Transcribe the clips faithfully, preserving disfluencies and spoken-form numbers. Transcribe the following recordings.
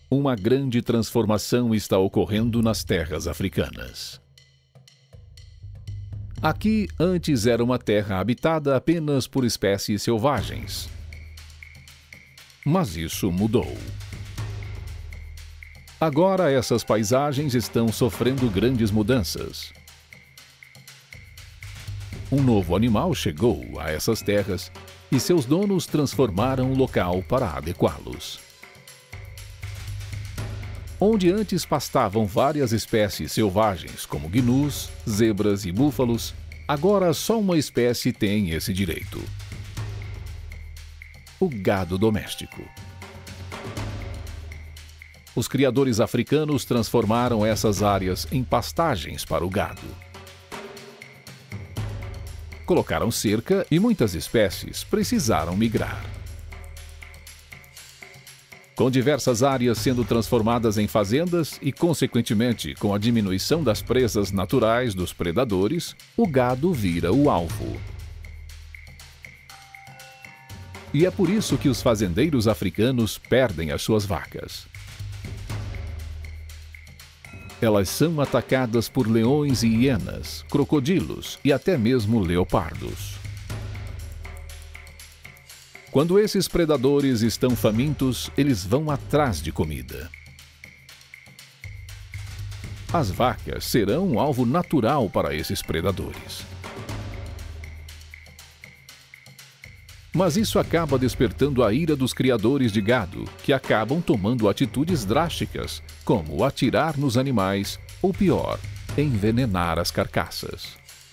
Uma grande transformação está ocorrendo nas terras africanas. Aqui, antes era uma terra habitada apenas por espécies selvagens. Mas isso mudou. Agora essas paisagens estão sofrendo grandes mudanças. Um novo animal chegou a essas terras e seus donos transformaram o local para adequá-los. Onde antes pastavam várias espécies selvagens, como gnus, zebras e búfalos, agora só uma espécie tem esse direito: o gado doméstico. Os criadores africanos transformaram essas áreas em pastagens para o gado. Colocaram cerca e muitas espécies precisaram migrar. Com diversas áreas sendo transformadas em fazendas e, consequentemente, com a diminuição das presas naturais dos predadores, o gado vira o alvo. E é por isso que os fazendeiros africanos perdem as suas vacas. Elas são atacadas por leões e hienas, crocodilos e até mesmo leopardos. Quando esses predadores estão famintos, eles vão atrás de comida. As vacas serão um alvo natural para esses predadores. Mas isso acaba despertando a ira dos criadores de gado, que acabam tomando atitudes drásticas, como atirar nos animais ou, pior, envenenar as carcaças.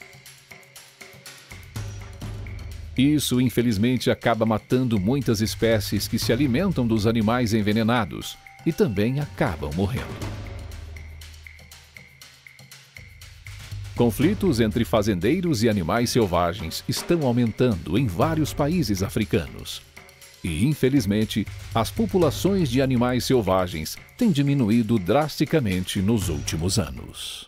Isso, infelizmente, acaba matando muitas espécies que se alimentam dos animais envenenados e também acabam morrendo. Conflitos entre fazendeiros e animais selvagens estão aumentando em vários países africanos. E, infelizmente, as populações de animais selvagens têm diminuído drasticamente nos últimos anos.